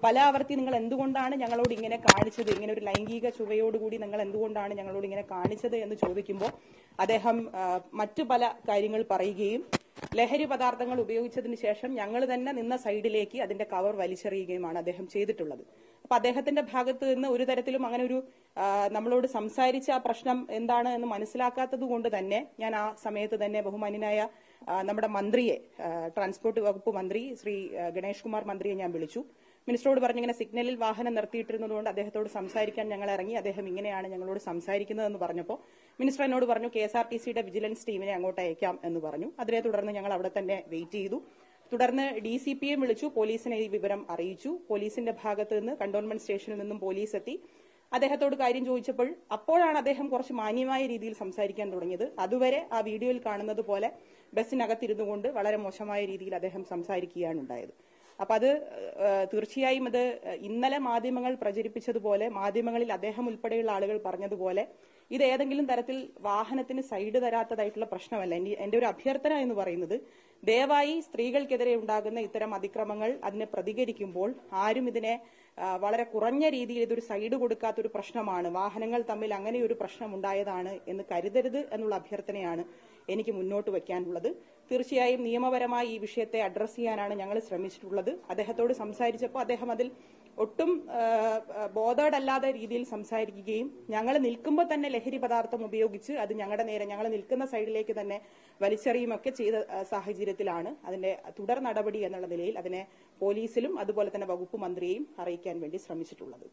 പല ആവർത്തി നിങ്ങൾ എന്തുകൊണ്ടാണ് ഞങ്ങളോട് ഇങ്ങനെ കാണിച്ചത്, ഇങ്ങനെ ഒരു ലൈംഗിക ചുവയോടുകൂടി നിങ്ങൾ എന്തുകൊണ്ടാണ് ഞങ്ങളോട് ഇങ്ങനെ കാണിച്ചത് എന്ന് ചോദിക്കുമ്പോൾ അദ്ദേഹം മറ്റു പല കാര്യങ്ങൾ പറയുകയും ലഹരി പദാർത്ഥങ്ങൾ ഉപയോഗിച്ചതിന് ശേഷം ഞങ്ങൾ തന്നെ നിന്ന സൈഡിലേക്ക് അതിന്റെ കവർ വലിച്ചെറിയുകയുമാണ് അദ്ദേഹം ചെയ്തിട്ടുള്ളത്. അപ്പൊ അദ്ദേഹത്തിന്റെ ഭാഗത്ത് നിന്ന് ഒരു തരത്തിലും അങ്ങനെ ഒരു നമ്മളോട് സംസാരിച്ച ആ പ്രശ്നം എന്താണ് എന്ന് മനസ്സിലാക്കാത്തത് കൊണ്ട് തന്നെ ഞാൻ ആ സമയത്ത് തന്നെ ബഹുമാന്യനായ നമ്മുടെ മന്ത്രിയെ, ട്രാൻസ്പോർട്ട് വകുപ്പ് മന്ത്രി ശ്രീ ഗണേഷ് കുമാർ മന്ത്രിയെ ഞാൻ വിളിച്ചു. മിനിസ്റ്ററോട് പറഞ്ഞിങ്ങനെ സിഗ്നലിൽ വാഹനം നിർത്തിയിട്ടിരുന്നതുകൊണ്ട് അദ്ദേഹത്തോട് സംസാരിക്കാൻ ഞങ്ങൾ ഇറങ്ങി. അദ്ദേഹം ഇങ്ങനെയാണ് ഞങ്ങളോട് സംസാരിക്കുന്നതെന്ന് പറഞ്ഞപ്പോൾ മിനിസ്റ്റർ എന്നോട് പറഞ്ഞു KSRTCയുടെ വിജിലൻസ് ടീമിനെ അങ്ങോട്ട് അയക്കാം എന്ന് പറഞ്ഞു. അതിനെ തുടർന്ന് ഞങ്ങൾ അവിടെ തന്നെ വെയിറ്റ് ചെയ്തു. തുടർന്ന് DCPയെ വിളിച്ചു, പോലീസിനെ ഈ വിവരം അറിയിച്ചു. പോലീസിന്റെ ഭാഗത്ത് നിന്ന് കണ്ടോൺമെന്റ് സ്റ്റേഷനിൽ നിന്നും പോലീസ് എത്തി. അദ്ദേഹത്തോട് കാര്യം ചോദിച്ചപ്പോൾ അപ്പോഴാണ് അദ്ദേഹം കുറച്ച് മാന്യമായ രീതിയിൽ സംസാരിക്കാൻ തുടങ്ങിയത്. അതുവരെ ആ വീഡിയോയിൽ കാണുന്നത് പോലെ ബസ്സിനകത്തിരുന്നുകൊണ്ട് വളരെ മോശമായ രീതിയിൽ അദ്ദേഹം സംസാരിക്കുകയാണ് ഉണ്ടായത്. അപ്പൊ അത് തീർച്ചയായും അത് ഇന്നലെ മാധ്യമങ്ങൾ പ്രചരിപ്പിച്ചതുപോലെ, മാധ്യമങ്ങളിൽ അദ്ദേഹം ഉൾപ്പെടെയുള്ള ആളുകൾ പറഞ്ഞതുപോലെ ഇത് ഏതെങ്കിലും തരത്തിൽ വാഹനത്തിന് സൈഡ് തരാത്തതായിട്ടുള്ള പ്രശ്നമല്ല. എന്റെ ഒരു അഭ്യർത്ഥന എന്ന് പറയുന്നത്, ദയവായി സ്ത്രീകൾക്കെതിരെ ഉണ്ടാകുന്ന ഇത്തരം അതിക്രമങ്ങൾ അതിനെ പ്രതികരിക്കുമ്പോൾ ആരും ഇതിനെ വളരെ കുറഞ്ഞ രീതിയിൽ ഇതൊരു സൈഡ് കൊടുക്കാത്തൊരു പ്രശ്നമാണ്, വാഹനങ്ങൾ തമ്മിൽ അങ്ങനെ ഒരു പ്രശ്നം ഉണ്ടായതാണ് എന്ന് കരുതരുത് എന്നുള്ള അഭ്യർത്ഥനയാണ് എനിക്ക് മുന്നോട്ട് വയ്ക്കാനുള്ളത്. തീർച്ചയായും നിയമപരമായി ഈ വിഷയത്തെ അഡ്രസ് ചെയ്യാനാണ് ഞങ്ങൾ ശ്രമിച്ചിട്ടുള്ളത്. അദ്ദേഹത്തോട് സംസാരിച്ചപ്പോൾ അദ്ദേഹം അതിൽ ഒട്ടും ബോധേഡല്ലാത്ത രീതിയിൽ സംസാരിക്കുകയും ഞങ്ങൾ നിൽക്കുമ്പോൾ തന്നെ ലഹരി പദാർത്ഥം ഉപയോഗിച്ച് അത് ഞങ്ങളുടെ നേരെ, ഞങ്ങൾ നിൽക്കുന്ന സൈഡിലേക്ക് തന്നെ വലിച്ചെറിയുമൊക്കെ ചെയ്ത സാഹചര്യത്തിലാണ് അതിന്റെ തുടർ നടപടി എന്നുള്ള നിലയിൽ അതിനെ പോലീസിലും അതുപോലെ തന്നെ വകുപ്പ് മന്ത്രിയെയും അറിയിക്കാൻ വേണ്ടി ശ്രമിച്ചിട്ടുള്ളത്.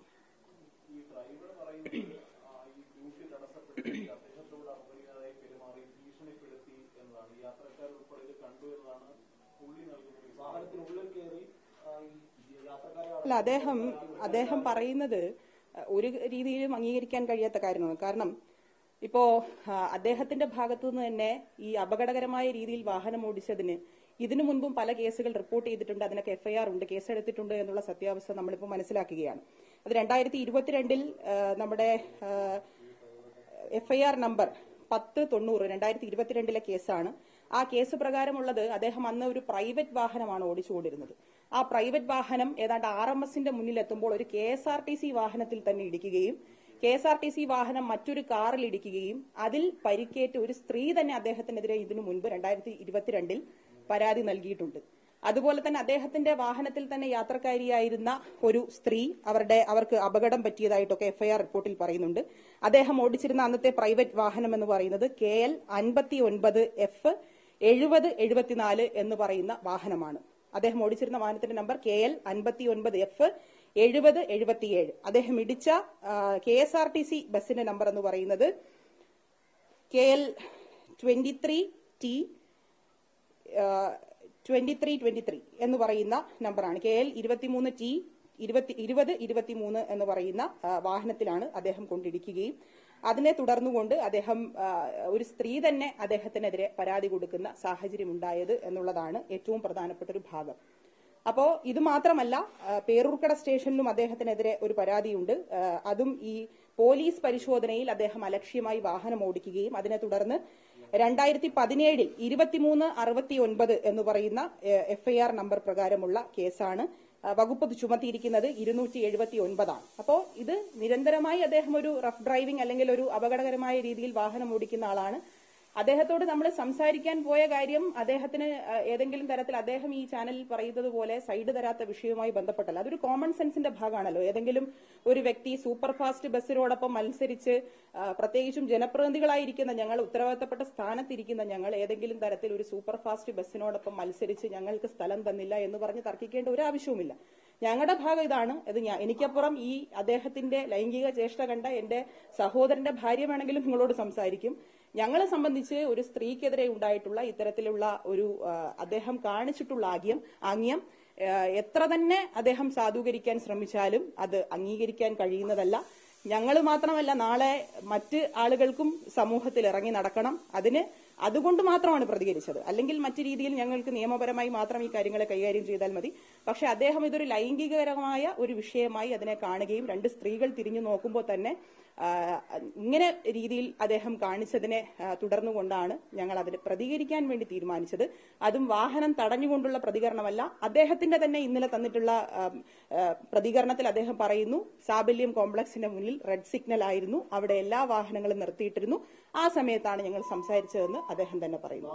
അല്ല, അദ്ദേഹം പറയുന്നത് ഒരു രീതിയിലും അംഗീകരിക്കാൻ കഴിയാത്ത കാര്യമാണ്. കാരണം ഇപ്പോ അദ്ദേഹത്തിന്റെ ഭാഗത്തു നിന്ന് തന്നെ ഈ അപകടകരമായ രീതിയിൽ വാഹനം ഓടിച്ചതിന് ഇതിനു മുൻപും പല കേസുകൾ റിപ്പോർട്ട് ചെയ്തിട്ടുണ്ട്, അതിനൊക്കെ FIR ഉണ്ട്, കേസെടുത്തിട്ടുണ്ട് എന്നുള്ള സത്യാവസ്ഥ നമ്മളിപ്പോൾ മനസ്സിലാക്കുകയാണ്. അത് 2022 നമ്മുടെ FIR നമ്പർ 1090 2022 കേസാണ്. ആ കേസ് പ്രകാരമുള്ളത് അദ്ദേഹം അന്ന് ഒരു പ്രൈവറ്റ് വാഹനമാണ് ഓടിച്ചുകൊണ്ടിരുന്നത്. ആ പ്രൈവറ്റ് വാഹനം ഏതാണ്ട് RMSന്റെ മുന്നിലെത്തുമ്പോൾ ഒരു KSRTC വാഹനത്തിൽ തന്നെ ഇടിക്കുകയും KSRTC വാഹനം മറ്റൊരു കാറിൽ ഇടിക്കുകയും അതിൽ പരിക്കേറ്റ് ഒരു സ്ത്രീ തന്നെ അദ്ദേഹത്തിനെതിരെ ഇതിനു മുൻപ് 2022 പരാതി നൽകിയിട്ടുണ്ട്. അതുപോലെ തന്നെ അദ്ദേഹത്തിന്റെ വാഹനത്തിൽ തന്നെ യാത്രക്കാരിയായിരുന്ന ഒരു സ്ത്രീ അവർക്ക് അപകടം പറ്റിയതായിട്ടൊക്കെ FIR റിപ്പോർട്ടിൽ പറയുന്നുണ്ട്. അദ്ദേഹം ഓടിച്ചിരുന്ന അന്നത്തെ പ്രൈവറ്റ് വാഹനം എന്ന് പറയുന്നത് KL 59F 7074 എന്ന് പറയുന്ന വാഹനമാണ്. അദ്ദേഹം ഓടിച്ചിരുന്ന വാഹനത്തിന്റെ നമ്പർ KL 59F 7077. അദ്ദേഹം ഇടിച്ച KSRTC ബസിന്റെ നമ്പർ എന്ന് പറയുന്നത് KL 23T 2323 എന്ന് പറയുന്ന നമ്പറാണ്. KL 23T 2023 എന്ന് പറയുന്ന വാഹനത്തിലാണ് അദ്ദേഹം കൊണ്ടിടിക്കുകയും അതിനെ തുടർന്നുകൊണ്ട് അദ്ദേഹം ഒരു സ്ത്രീ തന്നെ അദ്ദേഹത്തിനെതിരെ പരാതി കൊടുക്കുന്ന സാഹചര്യം ഉണ്ടായത് എന്നുള്ളതാണ് ഏറ്റവും പ്രധാനപ്പെട്ട ഒരു ഭാഗം. അപ്പോ ഇത് മാത്രമല്ല, പേരൂർക്കട സ്റ്റേഷനിലും അദ്ദേഹത്തിനെതിരെ ഒരു പരാതിയുണ്ട്. അതും ഈ പോലീസ് പരിശോധനയിൽ അദ്ദേഹം അലക്ഷ്യമായി വാഹനം ഓടിക്കുകയും അതിനെ തുടർന്ന് 2017 2369 എന്ന് പറയുന്ന FIR നമ്പർ പ്രകാരമുള്ള കേസാണ്. വകുപ്പ് ചുമത്തിയിരിക്കുന്നത് 279 ആണ്. അപ്പോൾ ഇത് നിരന്തരമായി അദ്ദേഹം ഒരു റഫ് ഡ്രൈവിംഗ് അല്ലെങ്കിൽ ഒരു അപകടകരമായ രീതിയിൽ വാഹനം ഓടിക്കുന്ന ആളാണ്. അദ്ദേഹത്തോട് നമ്മൾ സംസാരിക്കാൻ പോയ കാര്യം അദ്ദേഹത്തിന് ഏതെങ്കിലും തരത്തിൽ അദ്ദേഹം ഈ ചാനലിൽ പറയുന്നത് പോലെ സൈഡ് തരാത്ത വിഷയവുമായി ബന്ധപ്പെട്ടല്ല. അതൊരു കോമൺ സെൻസിന്റെ ഭാഗമാണല്ലോ. ഏതെങ്കിലും ഒരു വ്യക്തി സൂപ്പർ ഫാസ്റ്റ് ബസ്സിനോടൊപ്പം മത്സരിച്ച്, പ്രത്യേകിച്ചും ജനപ്രതിനിധികളായിരിക്കുന്ന ഞങ്ങൾ, ഉത്തരവാദിത്തപ്പെട്ട സ്ഥാനത്തിരിക്കുന്ന ഞങ്ങൾ ഏതെങ്കിലും തരത്തിൽ ഒരു സൂപ്പർ ഫാസ്റ്റ് ബസ്സിനോടൊപ്പം മത്സരിച്ച് ഞങ്ങൾക്ക് സ്ഥലം തന്നില്ല എന്ന് പറഞ്ഞ് തർക്കിക്കേണ്ട ഒരു ആവശ്യവുമില്ല. ഞങ്ങളുടെ ഭാഗം ഇതാണ്. എനിക്കപ്പുറം ഈ അദ്ദേഹത്തിന്റെ ലൈംഗിക ചേഷ്ട കണ്ട എന്റെ സഹോദരന്റെ ഭാര്യ വേണമെങ്കിലും നിങ്ങളോട് സംസാരിക്കും. ഞങ്ങളെ സംബന്ധിച്ച് ഒരു സ്ത്രീക്കെതിരെ ഉണ്ടായിട്ടുള്ള ഇത്തരത്തിലുള്ള ഒരു അദ്ദേഹം കാണിച്ചിട്ടുള്ള ആംഗ്യം എത്ര തന്നെ അദ്ദേഹം സാധൂകരിക്കാൻ ശ്രമിച്ചാലും അത് അംഗീകരിക്കാൻ കഴിയുന്നതല്ല. ഞങ്ങൾ മാത്രമല്ല, നാളെ മറ്റ് ആളുകൾക്കും സമൂഹത്തിൽ ഇറങ്ങി നടക്കണം. അതുകൊണ്ട് മാത്രമാണ് പ്രതികരിച്ചത്. അല്ലെങ്കിൽ മറ്റു രീതിയിൽ ഞങ്ങൾക്ക് നിയമപരമായി മാത്രം ഈ കാര്യങ്ങളെ കൈകാര്യം ചെയ്താൽ മതി. പക്ഷെ അദ്ദേഹം ഇതൊരു ലൈംഗികപരമായ ഒരു വിഷയമായി അതിനെ കാണുകയും രണ്ട് സ്ത്രീകൾ തിരിഞ്ഞു നോക്കുമ്പോൾ തന്നെ ഇങ്ങനെ രീതിയിൽ അദ്ദേഹം കാണിച്ചതിനെ തുടർന്നുകൊണ്ടാണ് ഞങ്ങൾ അതിന് പ്രതികരിക്കാൻ വേണ്ടി തീരുമാനിച്ചത്. അതും വാഹനം തടഞ്ഞുകൊണ്ടുള്ള പ്രതികരണമല്ല. അദ്ദേഹത്തിന്റെ തന്നെ ഇന്നലെ തന്നിട്ടുള്ള പ്രതികരണത്തിൽ അദ്ദേഹം പറയുന്നു, സാബല്യം കോംപ്ലക്സിന്റെ മുന്നിൽ റെഡ് സിഗ്നൽ ആയിരുന്നു, അവിടെ എല്ലാ വാഹനങ്ങളും നിർത്തിയിട്ടിരുന്നു, ആ സമയത്താണ് ഞങ്ങൾ സംസാരിച്ചതെന്ന് അദ്ദേഹം തന്നെ പറയുന്നു.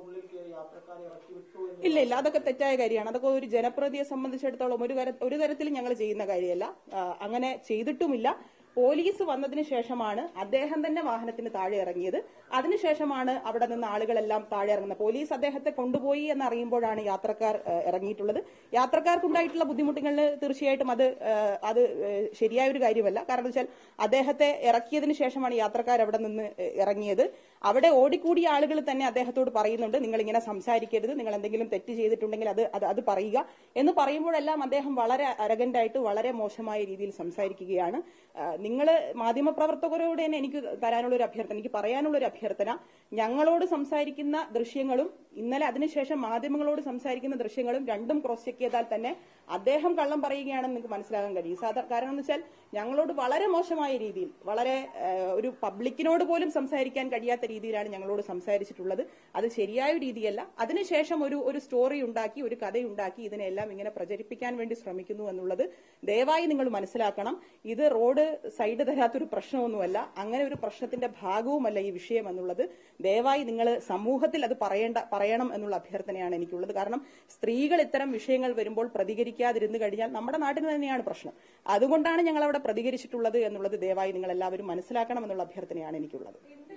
ഇല്ല, അതൊക്കെ തെറ്റായ കാര്യമാണ്. അതൊക്കെ ഒരു ജനപ്രതിയെ സംബന്ധിച്ചിടത്തോളം ഒരു തരത്തിലും ഞങ്ങൾ ചെയ്യുന്ന കാര്യമല്ല. അങ്ങനെ ചെയ്തിട്ടുമില്ല. പോലീസ് വന്നതിന് ശേഷമാണ് അദ്ദേഹം തന്നെ വാഹനത്തിന് താഴെ ഇറങ്ങിയത്. അതിനുശേഷമാണ് അവിടെ നിന്ന് ആളുകളെല്ലാം താഴെ ഇറങ്ങുന്നത്. പോലീസ് അദ്ദേഹത്തെ കൊണ്ടുപോയി എന്നറിയുമ്പോഴാണ് യാത്രക്കാർ ഇറങ്ങിയിട്ടുള്ളത്. യാത്രക്കാർക്കുണ്ടായിട്ടുള്ള ബുദ്ധിമുട്ടുകൾ തീർച്ചയായിട്ടും അത് ശരിയായ ഒരു കാര്യമല്ല. കാരണം വെച്ചാൽ അദ്ദേഹത്തെ ഇറക്കിയതിനു ശേഷമാണ് യാത്രക്കാർ അവിടെ നിന്ന് ഇറങ്ങിയത്. അവിടെ ഓടിക്കൂടിയ ആളുകൾ തന്നെ അദ്ദേഹത്തോട് പറയുന്നുണ്ട്, നിങ്ങൾ ഇങ്ങനെ സംസാരിക്കരുത്, നിങ്ങൾ എന്തെങ്കിലും തെറ്റ് ചെയ്തിട്ടുണ്ടെങ്കിൽ അത് പറയുക എന്ന് പറയുമ്പോഴെല്ലാം അദ്ദേഹം വളരെ അരഗന്റായിട്ട് വളരെ മോശമായ രീതിയിൽ സംസാരിക്കുകയാണ്. നിങ്ങൾ മാധ്യമപ്രവർത്തകരോട് തന്നെ എനിക്ക് പറയാനുള്ളൊരു അഭ്യർത്ഥന, ഞങ്ങളോട് സംസാരിക്കുന്ന ദൃശ്യങ്ങളും ഇന്നലെ അതിനുശേഷം മാധ്യമങ്ങളോട് സംസാരിക്കുന്ന ദൃശ്യങ്ങളും രണ്ടും ക്രോസ് ചെക്ക് ചെയ്താൽ തന്നെ അദ്ദേഹം കള്ളം പറയുകയാണെന്ന് നിങ്ങൾക്ക് മനസ്സിലാക്കാൻ കഴിയും. കാരണം എന്ന് വെച്ചാൽ ഞങ്ങളോട് വളരെ മോശമായ രീതിയിൽ, വളരെ ഒരു പബ്ലിക്കിനോട് പോലും സംസാരിക്കാൻ കഴിയാത്ത രീതിയിലാണ് ഞങ്ങളോട് സംസാരിച്ചിട്ടുള്ളത്. അത് ശരിയായ രീതിയല്ല. അതിനുശേഷം ഒരു സ്റ്റോറി ഉണ്ടാക്കി, ഒരു കഥയുണ്ടാക്കി ഇതിനെല്ലാം ഇങ്ങനെ പ്രചരിപ്പിക്കാൻ വേണ്ടി ശ്രമിക്കുന്നു എന്നുള്ളത് ദയവായി നിങ്ങൾ മനസ്സിലാക്കണം. ഇത് റോഡ് സൈഡ് തരാത്തൊരു പ്രശ്നമൊന്നുമല്ല, അങ്ങനെ ഒരു പ്രശ്നത്തിന്റെ ഭാഗവുമല്ല ഈ വിഷയം എന്നുള്ളത് ദയവായി നിങ്ങൾ സമൂഹത്തിൽ അത് പറയണം എന്നുള്ള അഭ്യർത്ഥനയാണ് എനിക്കുള്ളത്. കാരണം സ്ത്രീകൾ ഇത്തരം വിഷയങ്ങൾ വരുമ്പോൾ പ്രതികരിക്കാതിരുന്നു കഴിഞ്ഞാൽ നമ്മുടെ നാട്ടിൽ തന്നെയാണ് പ്രശ്നം. അതുകൊണ്ടാണ് ഞങ്ങൾ അവിടെ പ്രതികരിച്ചിട്ടുള്ളത് എന്നുള്ളത് ദയവായി നിങ്ങൾ എല്ലാവരും മനസ്സിലാക്കണം എന്നുള്ള അഭ്യർത്ഥനയാണ് എനിക്കുള്ളത്.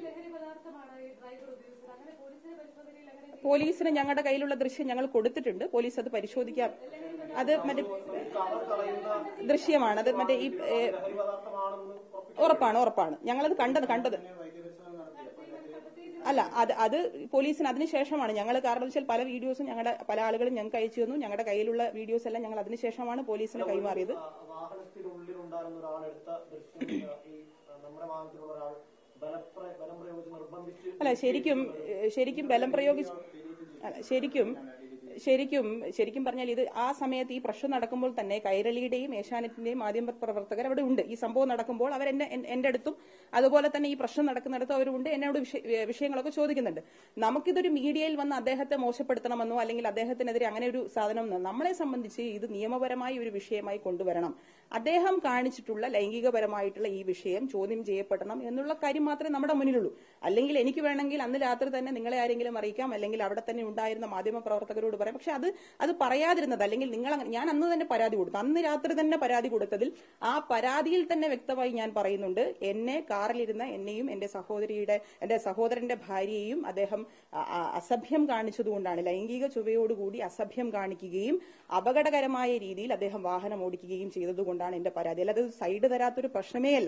പോലീസിന് ഞങ്ങളുടെ കയ്യിലുള്ള ദൃശ്യം ഞങ്ങൾ കൊടുത്തിട്ടുണ്ട്. പോലീസ് അത് പരിശോധിക്കാം. അത് മറ്റേ ദൃശ്യമാണ്. അത് മറ്റേ ഈ ഉറപ്പാണ് ഞങ്ങളത് കണ്ടത് അല്ല, അത് പോലീസിന് അതിനുശേഷമാണ് ഞങ്ങൾ, കാരണം വെച്ചാൽ പല വീഡിയോസും പല ആളുകളും ഞങ്ങൾക്ക് അയച്ചു തന്നു. ഞങ്ങളുടെ കയ്യിലുള്ള വീഡിയോസ് എല്ലാം ഞങ്ങൾ അതിനുശേഷമാണ് പോലീസിന് കൈമാറിയത്. അല്ല, ശരിക്കും ബലം പ്രയോഗിച്ചു. ശരിക്കും പറഞ്ഞാൽ ഇത് ആ സമയത്ത് ഈ പ്രശ്നം നടക്കുമ്പോൾ തന്നെ കൈരളിയുടെയും ഏഷ്യാനെറ്റിന്റെയും മാധ്യമപ്രവർത്തകർ അവിടെ ഉണ്ട്. ഈ സംഭവം നടക്കുമ്പോൾ അവർ എന്റെ അടുത്തും അതുപോലെ തന്നെ ഈ പ്രശ്നം നടക്കുന്നിടത്തും അവരുണ്ട്. എന്നോട് വിഷയങ്ങളൊക്കെ ചോദിക്കുന്നുണ്ട്. നമുക്കിതൊരു മീഡിയയിൽ വന്ന് അദ്ദേഹത്തെ മോശപ്പെടുത്തണമെന്നോ അല്ലെങ്കിൽ അദ്ദേഹത്തിനെതിരെ അങ്ങനെ ഒരു സാധനം, നമ്മളെ സംബന്ധിച്ച് ഇത് നിയമപരമായ ഒരു വിഷയമായി കൊണ്ടുവരണം. അദ്ദേഹം കാണിച്ചിട്ടുള്ള ലൈംഗികപരമായിട്ടുള്ള ഈ വിഷയം ചോദ്യം ചെയ്യപ്പെടണം എന്നുള്ള കാര്യം മാത്രമേ നമ്മുടെ മുന്നിലുള്ളൂ. അല്ലെങ്കിൽ എനിക്ക് വേണമെങ്കിൽ അന്ന് രാത്രി തന്നെ നിങ്ങളെ ആരെങ്കിലും അറിയിക്കാം, അല്ലെങ്കിൽ അവിടെ തന്നെ ഉണ്ടായിരുന്ന മാധ്യമപ്രവർത്തകരോട് പറയാം. പക്ഷെ അത് പറയാതിരുന്നത്, അല്ലെങ്കിൽ ഞാൻ അന്ന് തന്നെ പരാതി കൊടുത്തു. അന്ന് രാത്രി തന്നെ പരാതി കൊടുത്തതിൽ ആ പരാതിയിൽ തന്നെ വ്യക്തമായി ഞാൻ പറയുന്നുണ്ട്, എന്നെ കാറിലിരുന്ന എന്നെയും എന്റെ സഹോദരന്റെ ഭാര്യയെയും അദ്ദേഹം അസഭ്യം കാണിച്ചതുകൊണ്ടാണ്, ലൈംഗിക ചുവയോടുകൂടി അസഭ്യം കാണിക്കുകയും അപകടകരമായ രീതിയിൽ അദ്ദേഹം വാഹനം ഓടിക്കുകയും ചെയ്തതുകൊണ്ടാണ് എന്റെ പരാതി. അല്ലാതെ സൈഡ് തരാത്തൊരു പ്രശ്നമേ അല്ല.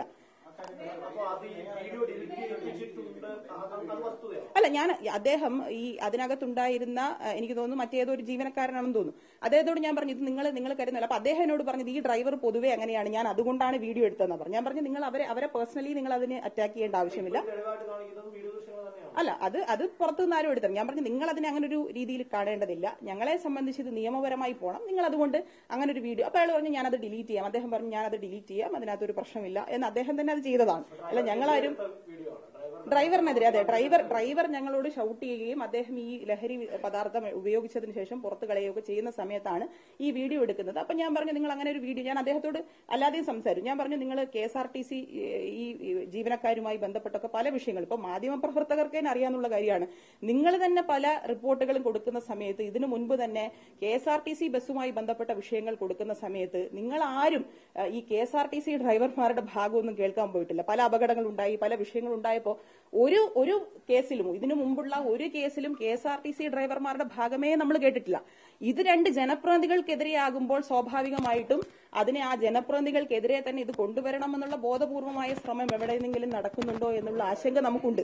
അല്ല, അദ്ദേഹം ഈ അതിനകത്തുണ്ടായിരുന്ന, എനിക്ക് തോന്നുന്നു മറ്റേതോ ഒരു ജീവനക്കാരനാണെന്ന് തോന്നുന്നു, അദ്ദേഹത്തോട് ഞാൻ പറഞ്ഞു ഇത് നിങ്ങൾ കരുതല്ല. അപ്പൊ അദ്ദേഹം എന്നോട് പറഞ്ഞത് ഈ ഡ്രൈവർ പൊതുവെ അങ്ങനെയാണ്, ഞാൻ അതുകൊണ്ടാണ് വീഡിയോ എടുത്തതെന്ന് പറഞ്ഞു. ഞാൻ പറഞ്ഞു നിങ്ങൾ അവരെ പേഴ്സണലി നിങ്ങൾ അതിന് അറ്റാക്ക് ചെയ്യേണ്ട ആവശ്യമില്ല. അല്ല, അത് പുറത്തുനിന്ന് ആരും എടുത്തത്. ഞാൻ പറഞ്ഞു നിങ്ങൾ അതിനെ അങ്ങനെ ഒരു രീതിയിൽ കാണേണ്ടതില്ല. ഞങ്ങളെ സംബന്ധിച്ച് ഇത് നിയമപരമായി പോകണം. നിങ്ങൾ അതുകൊണ്ട് അങ്ങനെ ഒരു വീഡിയോ. അപ്പൊ അയാൾ പറഞ്ഞു ഞാനത് ഡിലീറ്റ് ചെയ്യാം. അദ്ദേഹം പറഞ്ഞു ഞാനത് ഡിലീറ്റ് ചെയ്യാം, അതിനകത്തൊരു പ്രശ്നമില്ല എന്ന് അദ്ദേഹം തന്നെ അത് ചെയ്തതാണ്. അല്ല, ഞങ്ങളാരും ഡ്രൈവറിനെതിരെ, അതെ, ഡ്രൈവർ ഞങ്ങളോട് ഷൗട്ട് ചെയ്യുകയും അദ്ദേഹം ഈ ലഹരി പദാർത്ഥം ഉപയോഗിച്ചതിന് ശേഷം പുറത്ത് കളയുകയൊക്കെ ചെയ്യുന്ന സമയത്താണ് ഈ വീഡിയോ എടുക്കുന്നത്. അപ്പൊ ഞാൻ പറഞ്ഞു നിങ്ങൾ അങ്ങനെ ഒരു വീഡിയോ, ഞാൻ അദ്ദേഹത്തോട് അല്ലാതെയും സംസാരിച്ചു. ഞാൻ പറഞ്ഞു നിങ്ങൾ KSRTC ഈ ജീവനക്കാരുമായി ബന്ധപ്പെട്ടൊക്കെ പല വിഷയങ്ങൾ, ഇപ്പൊ മാധ്യമപ്രവർത്തകർക്ക് അറിയാനുള്ള കാര്യമാണ്. നിങ്ങൾ തന്നെ പല റിപ്പോർട്ടുകളും കൊടുക്കുന്ന സമയത്ത്, ഇതിനു മുൻപ് തന്നെ KSRTC ബസ്സുമായി ബന്ധപ്പെട്ട വിഷയങ്ങൾ കൊടുക്കുന്ന സമയത്ത് നിങ്ങൾ ആരും ഈ KSRTC ഡ്രൈവർമാരുടെ ഭാഗമൊന്നും കേൾക്കാൻ പോയിട്ടില്ല. പല അപകടങ്ങൾ ഉണ്ടായി, പല വിഷയങ്ങൾ ഉണ്ടായപ്പോ ഒരു കേസിലും, ഇതിനു മുമ്പുള്ള ഒരു കേസിലും KSRTC ഡ്രൈവർമാരുടെ ഭാഗമേ നമ്മൾ കേട്ടിട്ടില്ല. ഇത് രണ്ട് ജനപ്രതിനിധികൾക്കെതിരെയാകുമ്പോൾ സ്വാഭാവികമായിട്ടും അതിനെ ആ ജനപ്രതിനിധികൾക്കെതിരെ തന്നെ ഇത് കൊണ്ടുവരണമെന്നുള്ള ബോധപൂർവമായ ശ്രമം എവിടെയെങ്കിലും നടക്കുന്നുണ്ടോ എന്നുള്ള ആശങ്ക നമുക്കുണ്ട്.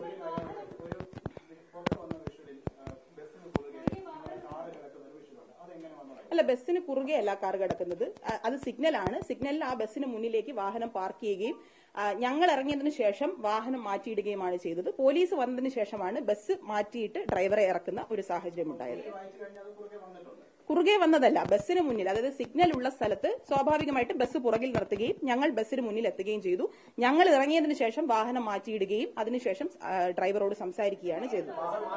അല്ല, ബസ്സിന് കുറുകെയല്ല കാർ കിടക്കുന്നത്. അത് സിഗ്നലാണ്. സിഗ്നലിൽ ആ ബസ്സിന് മുന്നിലേക്ക് വാഹനം പാർക്ക് ചെയ്യുകയും ഞങ്ങൾ ഇറങ്ങിയതിനു ശേഷം വാഹനം മാറ്റിയിടുകയുമാണ് ചെയ്തത്. പോലീസ് വന്നതിന് ശേഷമാണ് ബസ് മാറ്റിയിട്ട് ഡ്രൈവറെ ഇറക്കുന്ന ഒരു സാഹചര്യം ഉണ്ടായത്. കുറുകെ വന്നതല്ല, ബസ്സിന് മുന്നിൽ, അതായത് സിഗ്നൽ ഉള്ള സ്ഥലത്ത് സ്വാഭാവികമായിട്ട് ബസ് പുറകിൽ നിർത്തുകയും ഞങ്ങൾ ബസ്സിന് മുന്നിൽ എത്തുകയും ചെയ്തു. ഞങ്ങൾ ഇറങ്ങിയതിനു ശേഷം വാഹനം മാറ്റിയിടുകയും അതിനുശേഷം ഡ്രൈവറോട് സംസാരിക്കുകയാണ് ചെയ്തത്.